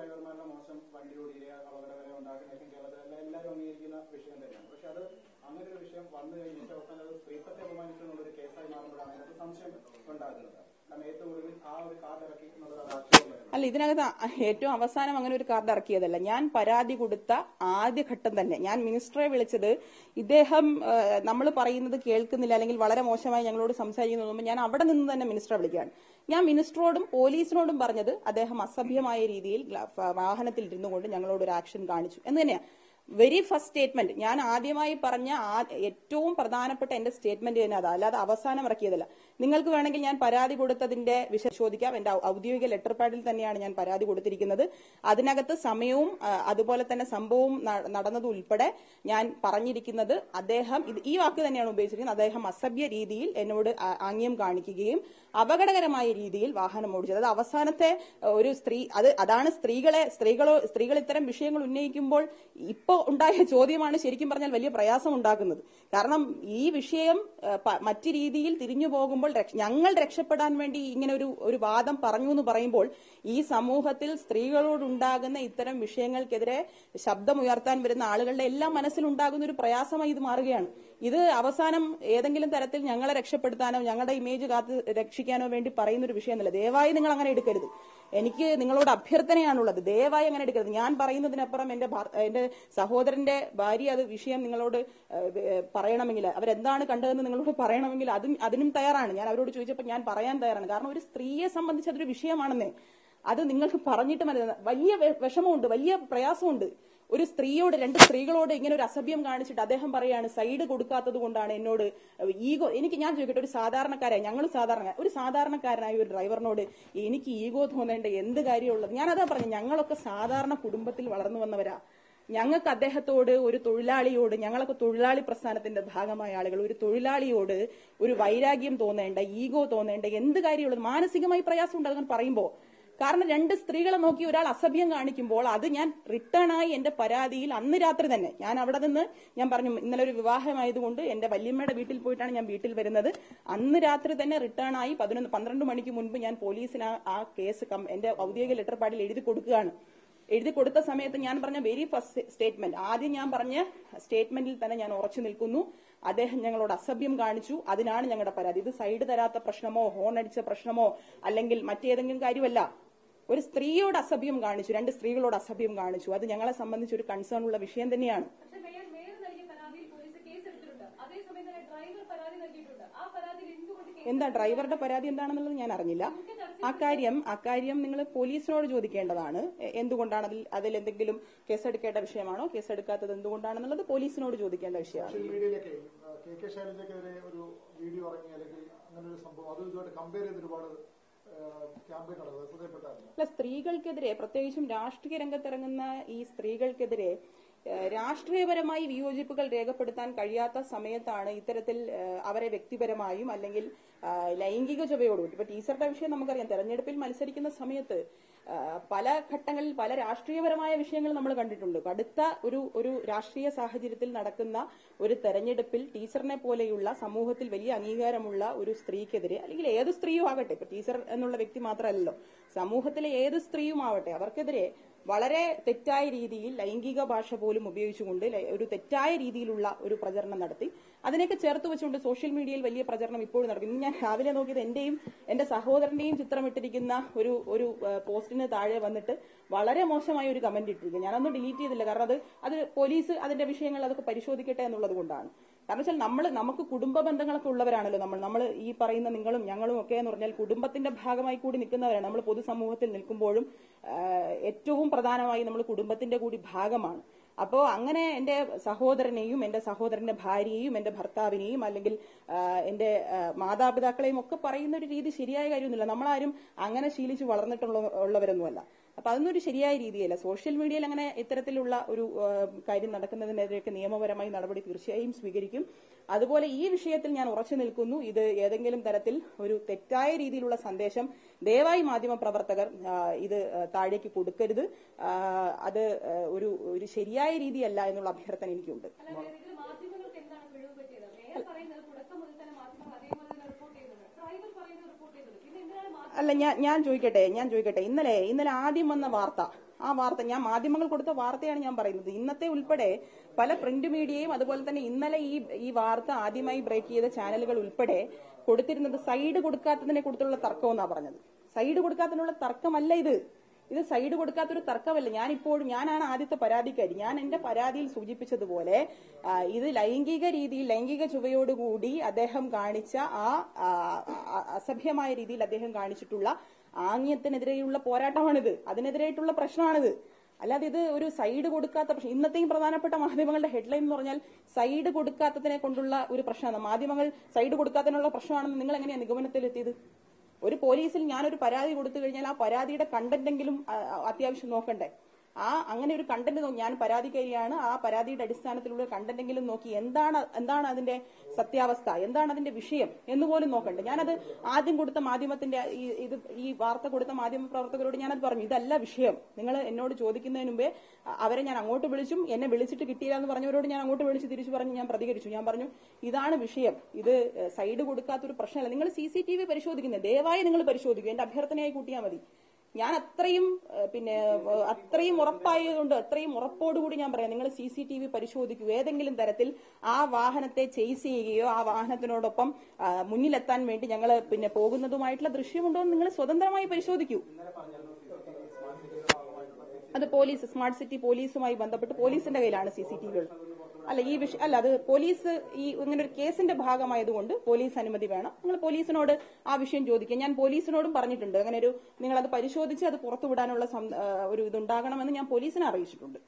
അല്ല, ഇതിനകത്ത് ഏറ്റവും അവസാനം അങ്ങനെ ഒരു കാർഡ് ഇറക്കിയതല്ല. ഞാൻ പരാതി കൊടുത്ത ആദ്യഘട്ടം തന്നെ ഞാൻ മിനിസ്റ്ററെ വിളിച്ചത്, ഇദ്ദേഹം നമ്മൾ പറയുന്നത് കേൾക്കുന്നില്ല അല്ലെങ്കിൽ വളരെ മോശമായി ഞങ്ങളോട് സംസാരിക്കുന്നു. ഞാൻ അവിടെ നിന്ന് തന്നെ മിനിസ്റ്ററെ വിളിക്കുകയാണ്. ഞാൻ മിനിസ്റ്ററോടും പോലീസിനോടും പറഞ്ഞത് അദ്ദേഹം അസഭ്യമായ രീതിയിൽ വാഹനത്തിൽ ഇരുന്നുകൊണ്ട് ഞങ്ങളോട് ഒരു ആക്ഷൻ കാണിച്ചു എന്ന് തന്നെയാണ്. വെരി ഫസ്റ്റ് സ്റ്റേറ്റ്മെന്റ് ഞാൻ ആദ്യമായി പറഞ്ഞ ഏറ്റവും പ്രധാനപ്പെട്ട എന്റെ സ്റ്റേറ്റ്മെന്റ് തന്നെ അതാ, അല്ലാതെ അവസാനം ഇറക്കിയതല്ല. നിങ്ങൾക്ക് വേണമെങ്കിൽ ഞാൻ പരാതി കൊടുത്തതിന്റെ വിശദീകരിക്കാം. എന്റെ ഔദ്യോഗിക ലെറ്റർ പാഡിൽ തന്നെയാണ് ഞാൻ പരാതി കൊടുത്തിരിക്കുന്നത്. അതിനകത്ത് സമയവും അതുപോലെ തന്നെ സംഭവവും നടന്നതും ഉൾപ്പെടെ ഞാൻ പറഞ്ഞിരിക്കുന്നത് അദ്ദേഹം ഈ വാക്ക് തന്നെയാണ് ഉപയോഗിച്ചിരിക്കുന്നത്. അദ്ദേഹം അസഭ്യ രീതിയിൽ എന്നോട് ആംഗ്യം കാണിക്കുകയും അപകടകരമായ രീതിയിൽ വാഹനം ഓടിച്ചത്. അത് അവസാനത്തെ ഒരു സ്ത്രീ, അതാണ് സ്ത്രീകൾ ഇത്തരം വിഷയങ്ങൾ ഉന്നയിക്കുമ്പോൾ ഇപ്പോ ഉണ്ടായ ചോദ്യമാണ് ശരിക്കും പറഞ്ഞാൽ വലിയ പ്രയാസം ഉണ്ടാക്കുന്നത്. കാരണം ഈ വിഷയം മറ്റു രീതിയിൽ തിരിഞ്ഞു പോകുമ്പോൾ പറയുമ്പോൾ ഞങ്ങൾ രക്ഷപ്പെടാൻ വേണ്ടി ഇങ്ങനെ ഒരു വാദം പറഞ്ഞു എന്ന് പറയുമ്പോൾ ഈ സമൂഹത്തിൽ സ്ത്രീകളോടുണ്ടാകുന്ന ഇത്തരം വിഷയങ്ങൾക്കെതിരെ ശബ്ദമുയർത്താൻ വരുന്ന ആളുകളുടെ എല്ലാം മനസ്സിലുണ്ടാകുന്ന ഒരു പ്രയാസമായി ഇത് മാറുകയാണ്. ഇത് അവസാനം ഏതെങ്കിലും തരത്തിൽ ഞങ്ങളെ രക്ഷപ്പെടുത്താനോ ഞങ്ങളുടെ ഇമേജ് കാത്ത് രക്ഷിക്കാനോ വേണ്ടി പറയുന്ന ഒരു വിഷയമല്ല. ദയവായി നിങ്ങൾ അങ്ങനെ എടുക്കരുത്. എനിക്ക് നിങ്ങളോട് അഭ്യർത്ഥനയാണുള്ളത്. ദയവായി അങ്ങനെ എടുക്കരുത്. ഞാൻ പറയുന്നതിനപ്പുറം എന്റെ സഹോദരന്റെ ഭാര്യ അത് വിഷയം നിങ്ങളോട് പറയണമെങ്കിൽ, അവരെന്താണ് കണ്ടതെന്ന് നിങ്ങളോട് പറയണമെങ്കിൽ അതിനും തയ്യാറാണ്. ഞാൻ അവരോട് ചോദിച്ചപ്പോൾ ഞാൻ പറയാൻ തയ്യാറാണ്. കാരണം ഒരു സ്ത്രീയെ സംബന്ധിച്ച് അതൊരു വിഷയമാണെന്നേ. അത് നിങ്ങൾക്ക് പറഞ്ഞിട്ട് മനസ്സിലാകും. വലിയ വിഷമമുണ്ട്, വലിയ പ്രയാസമുണ്ട്. ഒരു സ്ത്രീയോട്, രണ്ട് സ്ത്രീകളോട് ഇങ്ങനെ ഒരു അസഭ്യം കാണിച്ചിട്ട് അദ്ദേഹം പറയാണ് സൈഡ് കൊടുക്കാത്തത് കൊണ്ടാണ് എന്നോട് ഈഗോ. ഞാൻ ചോദിക്കട്ടെ, ഒരു സാധാരണക്കാരായ ഒരു സാധാരണക്കാരനായ ഒരു ഡ്രൈവറിനോട് എനിക്ക് ഈഗോ തോന്നേണ്ട എന്ത് കാര്യമുള്ളത്? ഞാനതാ പറഞ്ഞു, ഞങ്ങളൊക്കെ സാധാരണ കുടുംബത്തിൽ വളർന്നു വന്നവരാ. ഞങ്ങൾക്ക് അദ്ദേഹത്തോട്, ഒരു തൊഴിലാളിയോട്, ഞങ്ങളൊക്കെ തൊഴിലാളി പ്രസ്ഥാനത്തിന്റെ ഭാഗമായ ആളുകൾ, ഒരു തൊഴിലാളിയോട് ഒരു വൈരാഗ്യം തോന്നേണ്ട, ഈഗോ തോന്നേണ്ട എന്ത് കാര്യമുള്ളത്? മാനസികമായി പ്രയാസമുണ്ട് അതങ്ങനെ പറയുമ്പോൾ. കാരണം രണ്ട് സ്ത്രീകളെ നോക്കി ഒരാൾ അസഭ്യം കാണിക്കുമ്പോൾ അത് ഞാൻ റിട്ടേൺ ആയി എന്റെ പരാതിയിൽ അന്ന് രാത്രി തന്നെ ഞാൻ അവിടെ നിന്ന് ഞാൻ പറഞ്ഞു, ഇന്നലെ ഒരു വിവാഹമായതുകൊണ്ട് എന്റെ വല്യമ്മയുടെ വീട്ടിൽ പോയിട്ടാണ് ഞാൻ വീട്ടിൽ വരുന്നത്. അന്ന് രാത്രി തന്നെ റിട്ടേൺ ആയി 12 മണിക്ക് മുൻപ് ഞാൻ പോലീസിന് ആ കേസ് എന്റെ ഔദ്യോഗിക ലെറ്റർ പാഡിൽ എഴുതി കൊടുക്കുകയാണ്. എഴുതി കൊടുത്ത സമയത്ത് ഞാൻ പറഞ്ഞ വെരി ഫസ്റ്റ് സ്റ്റേറ്റ്മെന്റ്, ആദ്യം ഞാൻ പറഞ്ഞ സ്റ്റേറ്റ്മെന്റിൽ തന്നെ ഞാൻ ഉറച്ചു നിൽക്കുന്നു. അദ്ദേഹം ഞങ്ങളോട് അസഭ്യം കാണിച്ചു, അതിനാണ് ഞങ്ങളുടെ പരാതി. ഇത് സൈഡ് തരാത്ത പ്രശ്നമോ ഹോൺ അടിച്ച പ്രശ്നമോ അല്ലെങ്കിൽ മറ്റേതെങ്കിലും കാര്യമല്ല. ഒരു സ്ത്രീയോട് അസഭ്യം കാണിച്ചു, രണ്ട് സ്ത്രീകളോട് അസഭ്യം കാണിച്ചു. അത് ഞങ്ങളെ സംബന്ധിച്ച് ഒരു കൺസേൺ ഉള്ള വിഷയം തന്നെയാണ്. എന്താ ഡ്രൈവറുടെ പരാതി എന്താണെന്നുള്ളത് ഞാൻ അറിഞ്ഞില്ല. അക്കാര്യം നിങ്ങൾ പോലീസിനോട് ചോദിക്കേണ്ടതാണ്. എന്തുകൊണ്ടാണ് അതിൽ എന്തെങ്കിലും കേസെടുക്കേണ്ട വിഷയമാണോ, കേസെടുക്കാത്തത് എന്തുകൊണ്ടാണെന്നുള്ളത് പോലീസിനോട് ചോദിക്കേണ്ട വിഷയമാണ്. അല്ല, സ്ത്രീകൾക്കെതിരെ, പ്രത്യേകിച്ചും രാഷ്ട്രീയ രംഗത്തിറങ്ങുന്ന ഈ സ്ത്രീകൾക്കെതിരെ രാഷ്ട്രീയപരമായി വിയോജിപ്പുകൾ രേഖപ്പെടുത്താൻ കഴിയാത്ത സമയത്താണ് ഇത്തരത്തിൽ അവരെ വ്യക്തിപരമായും അല്ലെങ്കിൽ ലൈംഗിക ചുവയോടുകൂടി, ഇപ്പൊ ടീച്ചറുടെ വിഷയം നമുക്കറിയാം. തെരഞ്ഞെടുപ്പിൽ മത്സരിക്കുന്ന സമയത്ത് പല ഘട്ടങ്ങളിൽ പല രാഷ്ട്രീയപരമായ വിഷയങ്ങൾ നമ്മൾ കണ്ടിട്ടുണ്ട്. കടുത്ത ഒരു രാഷ്ട്രീയ സാഹചര്യത്തിൽ നടക്കുന്ന ഒരു തെരഞ്ഞെടുപ്പിൽ ടീച്ചറിനെ പോലെയുള്ള സമൂഹത്തിൽ വലിയ അംഗീകാരമുള്ള ഒരു സ്ത്രീക്കെതിരെ, അല്ലെങ്കിൽ ഏത് സ്ത്രീയും ആകട്ടെ, ഇപ്പൊ ടീച്ചർ എന്നുള്ള വ്യക്തി മാത്രമല്ലല്ലോ, സമൂഹത്തിലെ ഏത് സ്ത്രീയും ആവട്ടെ, അവർക്കെതിരെ വളരെ തെറ്റായ രീതിയിൽ ലൈംഗിക ഭാഷ പോലും ഉപയോഗിച്ചുകൊണ്ട് ഒരു തെറ്റായ രീതിയിലുള്ള ഒരു പ്രചരണം നടത്തി. അതിനെയൊക്കെ ചേർത്ത് വെച്ചുകൊണ്ട് സോഷ്യൽ മീഡിയയിൽ വലിയ പ്രചരണം ഇപ്പോഴും നടക്കും. ഇന്ന് ഞാൻ രാവിലെ നോക്കിയത് എന്റെയും എന്റെ സഹോദരന്റെയും ചിത്രമിട്ടിരിക്കുന്ന ഒരു പോസ്റ്റിന് താഴെ വന്നിട്ട് വളരെ മോശമായ ഒരു കമന്റ് ഇട്ടിരിക്കുക. ഞാനൊന്നും ഡിലീറ്റ് ചെയ്തില്ല, കാരണം അത് പോലീസ് അതിന്റെ വിഷയങ്ങൾ അതൊക്കെ പരിശോധിക്കട്ടെ എന്നുള്ളത് കൊണ്ടാണ്. കാരണം വെച്ചാൽ നമുക്ക് കുടുംബ ബന്ധങ്ങളൊക്കെ ഉള്ളവരാണല്ലോ. നമ്മൾ ഈ പറയുന്ന നിങ്ങളും ഞങ്ങളും ഒക്കെ എന്ന് പറഞ്ഞാൽ കുടുംബത്തിന്റെ ഭാഗമായി കൂടി നിൽക്കുന്നവരാണ്. നമ്മൾ പൊതുസമൂഹത്തിൽ നിൽക്കുമ്പോഴും ഏറ്റവും പ്രധാനമായി നമ്മൾ കുടുംബത്തിന്റെ കൂടി ഭാഗമാണ്. അപ്പോ അങ്ങനെ എന്റെ സഹോദരനെയും എന്റെ സഹോദരന്റെ ഭാര്യയെയും എന്റെ ഭർത്താവിനെയും അല്ലെങ്കിൽ എന്റെ മാതാപിതാക്കളെയും ഒക്കെ പറയുന്ന ഒരു രീതി ശരിയായ കാര്യമൊന്നുമില്ല. നമ്മളാരും അങ്ങനെ ശീലിച്ച് വളർന്നിട്ടുള്ളവരൊന്നുമല്ല. അപ്പൊ അതൊന്നും ഒരു ശരിയായ രീതിയല്ല. സോഷ്യൽ മീഡിയയിൽ അങ്ങനെ ഇത്തരത്തിലുള്ള ഒരു കാര്യം നടക്കുന്നതിനെതിരെയൊക്കെ നിയമപരമായി നടപടി തീർച്ചയായും സ്വീകരിക്കും. അതുപോലെ ഈ വിഷയത്തിൽ ഞാൻ ഉറച്ചു നിൽക്കുന്നു. ഇത് ഏതെങ്കിലും തരത്തിൽ ഒരു തെറ്റായ രീതിയിലുള്ള സന്ദേശം ദയവായി മാധ്യമപ്രവർത്തകർ ഇത് താഴേക്ക് കൊടുക്കരുത്. അത് ഒരു ശരിയായ രീതിയല്ല എന്നുള്ള അഭ്യർത്ഥന എനിക്കുണ്ട്. അല്ല, ഞാൻ ചോദിക്കട്ടെ ഇന്നലെ ആദ്യം വന്ന വാർത്ത, ആ വാർത്ത ഞാൻ മാധ്യമങ്ങൾ കൊടുത്ത വാർത്തയാണ് ഞാൻ പറയുന്നത്. ഇന്നത്തെ ഉൾപ്പെടെ പല പ്രിന്റ് മീഡിയയും അതുപോലെ തന്നെ ഇന്നലെ ഈ വാർത്ത ആദ്യമായി ബ്രേക്ക് ചെയ്ത ചാനലുകൾ ഉൾപ്പെടെ കൊടുത്തിരുന്നത് സൈഡ് കൊടുക്കാത്തതിനെ കുറിച്ചുള്ള തർക്കമെന്നാ പറഞ്ഞത്. സൈഡ് കൊടുക്കാത്തതിനുള്ള തർക്കമല്ല ഇത് സൈഡ് കൊടുക്കാത്തൊരു തർക്കമല്ല. ഞാനാണ് ആദ്യത്തെ പരാതിക്കാരി. ഞാൻ എന്റെ പരാതിയിൽ സൂചിപ്പിച്ചതുപോലെ ഇത് ലൈംഗിക ചുവയോടുകൂടി അദ്ദേഹം കാണിച്ച ആ അസഭ്യമായ രീതിയിൽ അദ്ദേഹം കാണിച്ചിട്ടുള്ള ആംഗ്യത്തിനെതിരെയുള്ള പോരാട്ടമാണിത്. അതിനെതിരായിട്ടുള്ള പ്രശ്നമാണിത്. അല്ലാതെ ഇത് ഒരു സൈഡ് കൊടുക്കാത്ത പ്രശ്നം. ഇന്നത്തെയും പ്രധാനപ്പെട്ട മാധ്യമങ്ങളുടെ ഹെഡ്ലൈൻ എന്ന് പറഞ്ഞാൽ സൈഡ് കൊടുക്കാത്തതിനെ കൊണ്ടുള്ള ഒരു പ്രശ്നമാണ്. മാധ്യമങ്ങൾ സൈഡ് കൊടുക്കാത്തതിനുള്ള പ്രശ്നമാണെന്ന് നിങ്ങൾ എങ്ങനെയാണ് നിഗമനത്തിലെത്തിയത്? ഒരു പോലീസിൽ ഞാനൊരു പരാതി കൊടുത്തു കഴിഞ്ഞാൽ ആ പരാതിയുടെ കണ്ടന്റെങ്കിലും അത്യാവശ്യം നോക്കണ്ടേ? അങ്ങനെ ഒരു കണ്ടന്റ് ഞാൻ പരാതിക്കാരിയാണ്, ആ പരാതിയുടെ അടിസ്ഥാനത്തിലുള്ള കണ്ടന്റെങ്കിലും നോക്കി എന്താണ് അതിന്റെ സത്യാവസ്ഥ, എന്താണ് അതിന്റെ വിഷയം എന്നുപോലും നോക്കണ്ടേ. ഞാനത് ആദ്യം കൊടുത്ത മാധ്യമത്തിന്റെ ഈ വാർത്ത കൊടുത്ത മാധ്യമ പ്രവർത്തകരോട് ഞാനത് പറഞ്ഞു, ഇതല്ല വിഷയം. നിങ്ങൾ എന്നോട് ചോദിക്കുന്നതിന് മുമ്പേ അവരെ ഞാൻ അങ്ങോട്ട് വിളിച്ചും എന്നെ വിളിച്ചിട്ട് കിട്ടിയില്ല എന്ന് പറഞ്ഞവരോട് ഞാൻ അങ്ങോട്ട് വിളിച്ച് തിരിച്ചു പറഞ്ഞു, ഞാൻ പ്രതികരിച്ചു. ഞാൻ പറഞ്ഞു ഇതാണ് വിഷയം, ഇത് സൈഡ് കൊടുക്കാത്തൊരു പ്രശ്നമല്ല. നിങ്ങൾ CCTV പരിശോധിക്കുന്നത് ദയവായി നിങ്ങൾ പരിശോധിക്കും, എന്റെ അഭ്യർത്ഥനയായി കൂട്ടിയാൽ മതി. ഞാൻ അത്രയും ഉറപ്പായതുകൊണ്ട്, അത്രയും ഉറപ്പോടുകൂടി ഞാൻ പറയാം, നിങ്ങൾ CCTV പരിശോധിക്കൂ. ഏതെങ്കിലും തരത്തിൽ ആ വാഹനത്തെ ചേസ് ചെയ്യുകയോ ആ വാഹനത്തിനോടൊപ്പം മുന്നിലെത്താൻ വേണ്ടി ഞങ്ങൾ പോകുന്നതുമായിട്ടുള്ള ദൃശ്യമുണ്ടോ എന്ന് നിങ്ങൾ സ്വതന്ത്രമായി പരിശോധിക്കൂ. അത് പോലീസ്, സ്മാർട്ട് സിറ്റി പോലീസുമായി ബന്ധപ്പെട്ട് പോലീസിന്റെ കയ്യിലാണ് CCTV. അല്ല ഈ വിഷയം അല്ല, അത് പോലീസ് ഇങ്ങനെ ഒരു കേസിന്റെ ഭാഗമായതുകൊണ്ട് പോലീസ് അനുമതി വേണം. നിങ്ങൾ പോലീസിനോട് ആ വിഷയം ചോദിക്കുക. ഞാൻ പോലീസിനോടും പറഞ്ഞിട്ടുണ്ട്, അങ്ങനെ നിങ്ങളത് പരിശോധിച്ച് അത് പുറത്തുവിടാനുള്ള ഒരു ഇതുണ്ടാകണമെന്ന് ഞാൻ പോലീസിനെ അറിയിച്ചിട്ടുണ്ട്.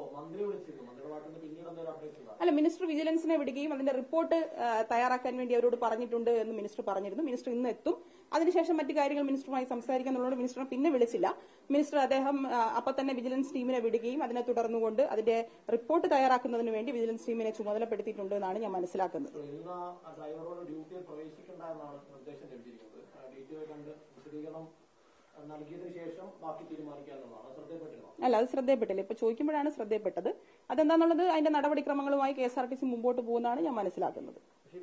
അല്ല, മിനിസ്റ്റർ വിജിലൻസിനെ വിടുകയും അതിന്റെ റിപ്പോർട്ട് തയ്യാറാക്കാൻ വേണ്ടി അവരോട് പറഞ്ഞിട്ടുണ്ട് എന്ന് മിനിസ്റ്റർ പറഞ്ഞിരുന്നു. മിനിസ്റ്റർ ഇന്ന് എത്തും. അതിനുശേഷം മറ്റു കാര്യങ്ങൾ മിനിസ്റ്ററുമായി സംസാരിക്കാന്നുള്ളതുകൊണ്ട് മിനിസ്റ്ററിനെ പിന്നെ വിളിച്ചില്ല. അദ്ദേഹം അപ്പൊ തന്നെ വിജിലൻസ് ടീമിനെ വിടുകയും അതിനെ തുടർന്നുകൊണ്ട് അതിന്റെ റിപ്പോർട്ട് തയ്യാറാക്കുന്നതിന് വേണ്ടി വിജിലൻസ് ടീമിനെ ചുമതലപ്പെടുത്തിയിട്ടുണ്ട് എന്നാണ് ഞാൻ മനസ്സിലാക്കുന്നത്. അല്ല, അത് ശ്രദ്ധയപ്പെട്ടില്ല. ഇപ്പൊ ചോദിക്കുമ്പോഴാണ് ശ്രദ്ധയപ്പെട്ടത്. അതെന്താന്നുള്ളത് അതിന്റെ നടപടിക്രമങ്ങളുമായി KSRTC മുമ്പോട്ട് പോകുന്നതാണ് ഞാൻ മനസ്സിലാക്കുന്നത്.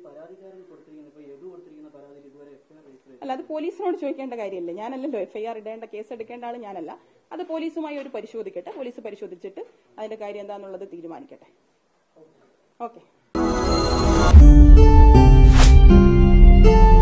അല്ല, അത് പോലീസിനോട് ചോദിക്കേണ്ട കാര്യമല്ലേ, ഞാനല്ലല്ലോ FIR ഇടേണ്ട, കേസ് എടുക്കേണ്ട ആള് ഞാനല്ല. അത് പോലീസുമായി ഒരു പരിശോധിക്കട്ടെ, പോലീസ് പരിശോധിച്ചിട്ട് അതിന്റെ കാര്യം എന്താന്നുള്ളത് തീരുമാനിക്കട്ടെ. ഓക്കെ.